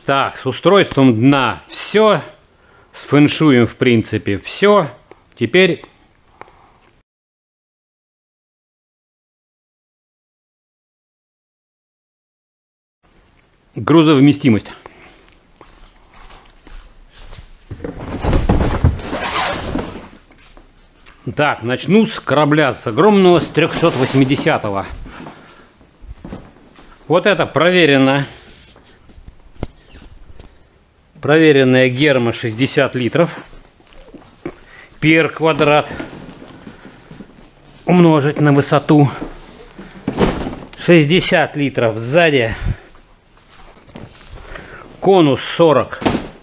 Так, с устройством дна все. С фэншуем, в принципе, все. Теперь грузовместимость. Так, начну с корабля, с огромного, с 380-го. Вот это проверенная герма 60 литров. Пир квадрат умножить на высоту 60 литров сзади. Конус 40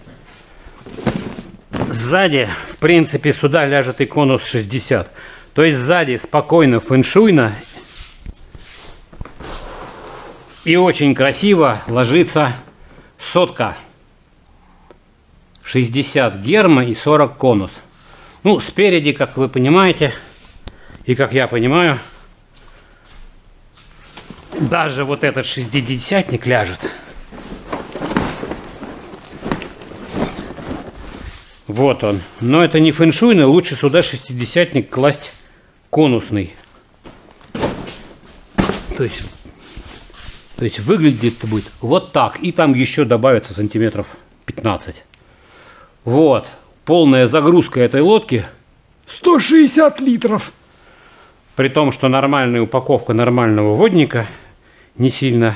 сзади. В принципе, сюда ляжет и конус 60. То есть сзади спокойно, фэншуйно и очень красиво ложится сотка. 60 герма и 40 конус. Ну, спереди, как вы понимаете, и как я понимаю, даже вот этот 60-ник ляжет. Вот он. Но это не фэншуйный, лучше сюда 60-ник класть конусный. То есть выглядит это будет вот так. И там еще добавится сантиметров 15. Вот. Полная загрузка этой лодки 160 литров. При том, что нормальная упаковка нормального водника, не сильно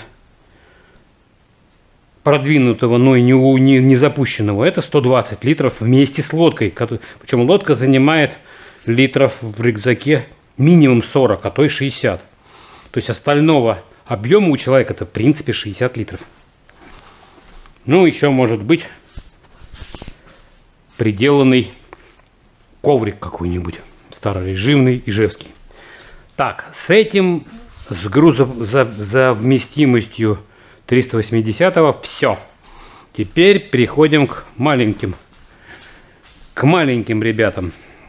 продвинутого, но и не запущенного, это 120 литров вместе с лодкой. Причем лодка занимает литров в рюкзаке минимум 40, а то и 60. То есть остального объема у человека это в принципе 60 литров. Ну, еще может быть приделанный коврик какой-нибудь старорежимный, ижевский. Так, с этим, с грузовместимостью 380-го все. Теперь переходим к маленьким ребятам.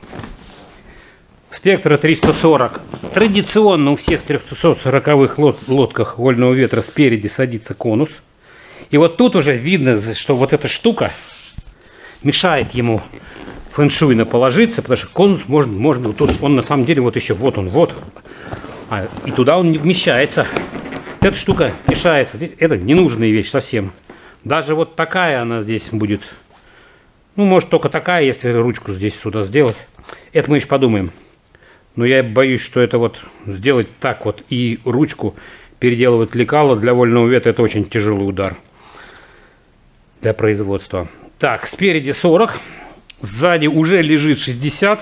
Спектра 340. Традиционно у всех 340-х лодках вольного ветра спереди садится конус. И вот тут уже видно, что вот эта штука мешает ему фэншуйно положиться, потому что конус можно тут, он на самом деле вот еще вот он, вот. И туда он не вмещается. Эта штука мешается. Здесь это ненужная вещь совсем. Даже вот такая она здесь будет. Ну, может, только такая, если ручку здесь сюда сделать. Это мы еще подумаем. Но я боюсь, что это вот сделать так вот и ручку переделывать лекало для вольного ветра, это очень тяжелый удар для производства. Так, спереди 40, сзади уже лежит 60.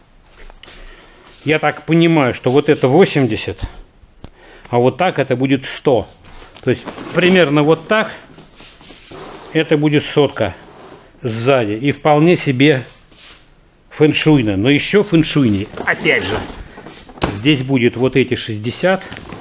Я так понимаю, что вот это 80, а вот так это будет 100. То есть примерно вот так это будет сотка сзади. И вполне себе фэншуйно, но еще фэншуйней. Опять же, здесь будет вот эти 60.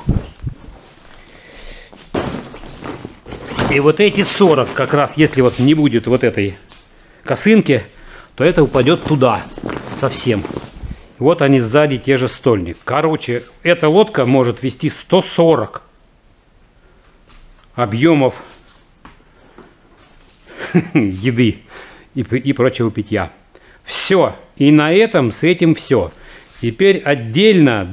И вот эти 40, как раз, если вот не будет вот этой косынки, то это упадет туда совсем. Вот они сзади, те же стольник. Короче, эта лодка может вести 140 объемов еды и прочего питья. Все. И на этом с этим все. Теперь отдельно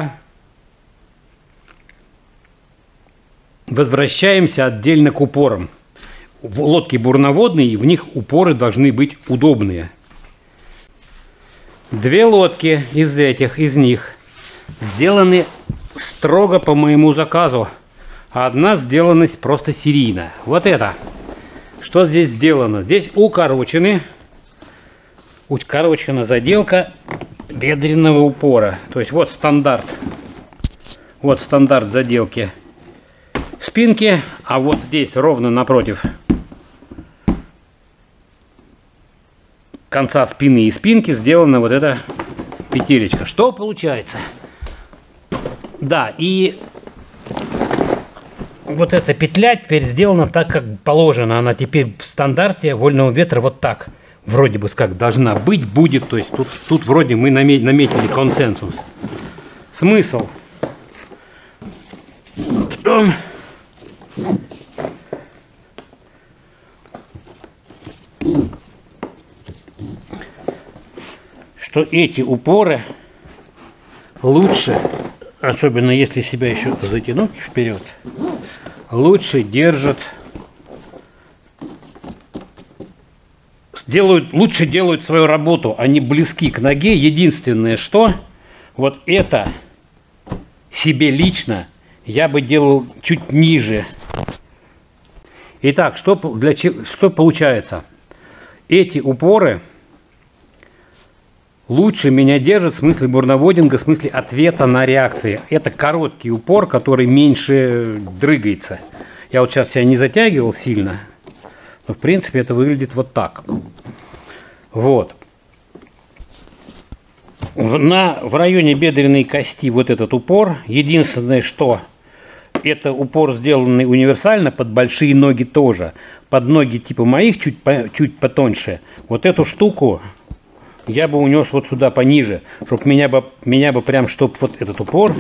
возвращаемся отдельно к упорам. Лодки бурноводные, и в них упоры должны быть удобные. Две лодки из них сделаны строго по моему заказу. А одна сделана просто серийно. Вот это. Что здесь сделано? Здесь укорочена заделка бедренного упора. То есть вот стандарт. Вот стандарт заделки спинки. А вот здесь ровно напротив конца спины и спинки сделана вот эта петелечка. Что получается? Да, и вот эта петля теперь сделана так, как положено. Она теперь в стандарте вольного ветра вот так. Вроде бы как должна быть, будет. То есть тут вроде мы наметили консенсус. Смысл в том, что эти упоры лучше, особенно если себя еще затянуть вперед, лучше держат, лучше делают свою работу, они близки к ноге. Единственное, что вот это себе лично я бы делал чуть ниже. Итак, что получается? Эти упоры лучше меня держат в смысле бурноводинга, в смысле ответа на реакции. Это короткий упор, который меньше дрыгается. Я вот сейчас себя не затягивал сильно, но в принципе это выглядит вот так. Вот. В районе бедренной кости вот этот упор. Единственное, что это упор, сделанный универсально, под большие ноги тоже. Под ноги типа моих чуть потоньше. Вот эту штуку я бы унес вот сюда пониже, чтобы меня бы прям, чтобы вот этот упор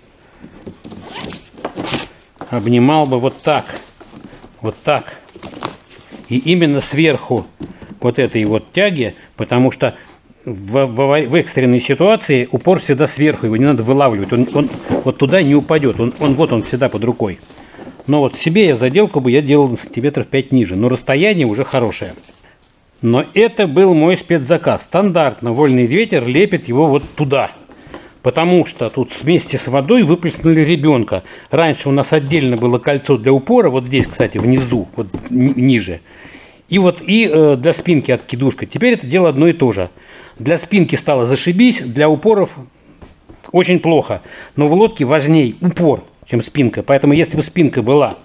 обнимал бы вот так. Вот так. И именно сверху вот этой вот тяги, потому что в экстренной ситуации упор всегда сверху, его не надо вылавливать, он вот туда не упадет, он всегда под рукой. Но вот себе я заделку бы я делал на сантиметров 5 ниже, но расстояние уже хорошее. Но это был мой спецзаказ. Стандартно вольный ветер лепит его вот туда, потому что тут вместе с водой выплеснули ребенка. Раньше у нас отдельно было кольцо для упора, вот здесь, кстати, внизу, вот ниже. И для спинки откидушка. Теперь это дело одно и то же. Для спинки стало зашибись, для упоров очень плохо. Но в лодке важней упор, чем спинка. Поэтому если бы спинка была,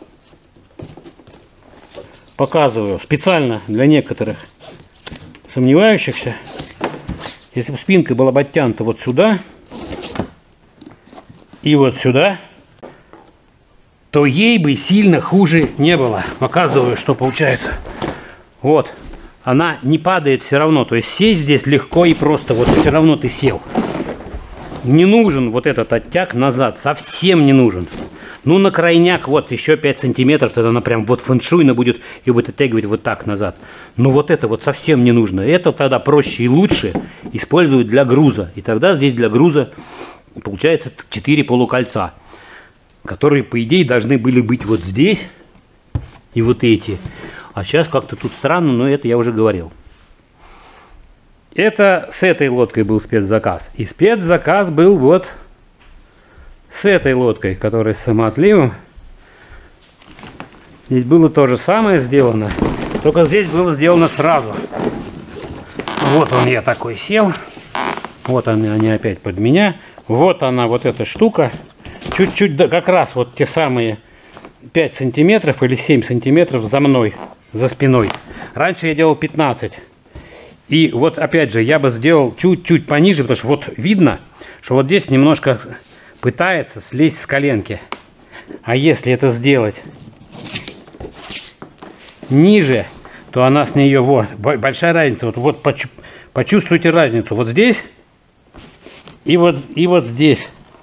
показываю специально для некоторых сомневающихся, если бы спинка была бы оттянута вот сюда и вот сюда, то ей бы сильно хуже не было. Показываю, что получается. Вот. Она не падает все равно. То есть сесть здесь легко и просто. Вот все равно ты сел. Не нужен вот этот оттяг назад. Совсем не нужен. Ну, на крайняк вот еще 5 сантиметров. Тогда она прям вот фэншуйно будет. Ее будет оттягивать вот так назад. Но вот это вот совсем не нужно. Это тогда проще и лучше использовать для груза. И тогда здесь для груза получается 4 полукольца. Которые, по идее, должны были быть вот здесь. И вот эти. А сейчас как-то тут странно, но это я уже говорил. Это с этой лодкой был спецзаказ. И спецзаказ был вот с этой лодкой, которая с самоотливом. Здесь было то же самое сделано, только здесь было сделано сразу. Вот он, я такой сел. Вот они опять под меня. Вот она, вот эта штука. Чуть-чуть, как раз вот те самые 5 сантиметров или 7 сантиметров за мной. За спиной. Раньше я делал 15. И вот опять же я бы сделал чуть-чуть пониже, потому что вот видно, что вот здесь немножко пытается слезть с коленки. А если это сделать ниже, то она с нее, вот, большая разница. Вот почувствуйте разницу. Вот здесь и вот здесь.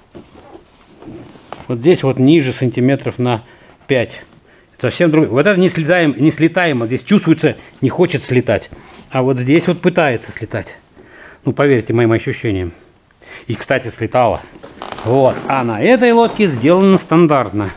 Вот здесь вот ниже сантиметров на 5. Совсем другое. Вот это не слетаемо. Здесь чувствуется, не хочет слетать. А вот здесь вот пытается слетать. Ну, поверьте моим ощущениям. И, кстати, слетала. Вот. А на этой лодке сделано стандартно.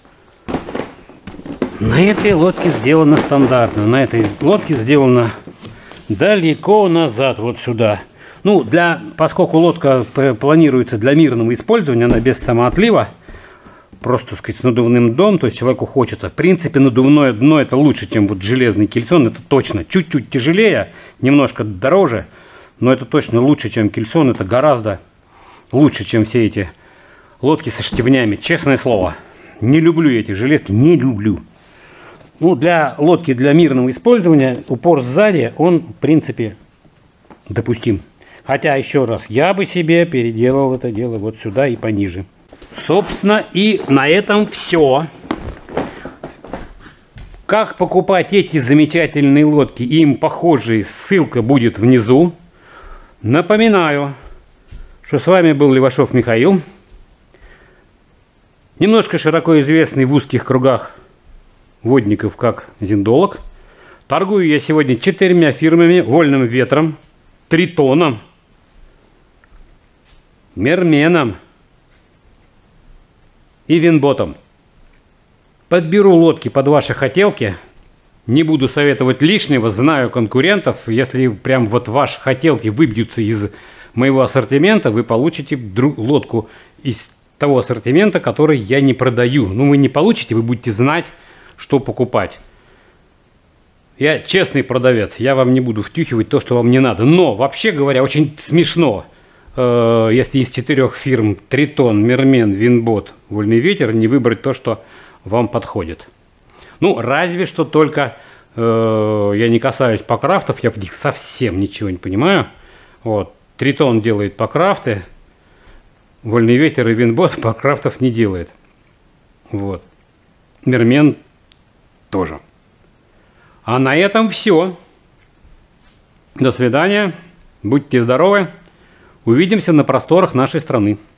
На этой лодке сделано стандартно. На этой лодке сделано далеко назад, вот сюда. Ну, поскольку лодка планируется для мирного использования, она без самоотлива, просто, так сказать, с надувным дном, то есть человеку хочется. В принципе, надувное дно это лучше, чем вот железный кельсон, это точно. Чуть-чуть тяжелее, немножко дороже, но это точно лучше, чем кельсон, это гораздо лучше, чем все эти лодки со штевнями. Честное слово, не люблю эти железки, не люблю. Ну, для лодки для мирного использования упор сзади, он, в принципе, допустим. Хотя, еще раз, я бы себе переделал это дело вот сюда и пониже. Собственно, и на этом все. Как покупать эти замечательные лодки и им похожие, ссылка будет внизу. Напоминаю, что с вами был Левашов Михаил. Немножко широко известный в узких кругах водников как зиндолог. Торгую я сегодня 4 фирмами: Вольным ветром, Тритоном, Мерменом и Винботом. Подберу лодки под ваши хотелки. Не буду советовать лишнего, знаю конкурентов. Если прям вот ваши хотелки выбьются из моего ассортимента, вы получите лодку из того ассортимента, который я не продаю. Ну, вы не получите, вы будете знать, что покупать. Я честный продавец, я вам не буду втюхивать то, что вам не надо. Но, вообще говоря, очень смешно, если из 4 фирм Тритон, Мермен, Винбот, Вольный ветер, не выбрать то, что вам подходит. Ну, разве что только я не касаюсь покрафтов, я в них совсем ничего не понимаю. Вот. Тритон делает покрафты, Вольный ветер и Винбот покрафтов не делает. Вот. Мермен тоже. А на этом все. До свидания. Будьте здоровы. Увидимся на просторах нашей страны.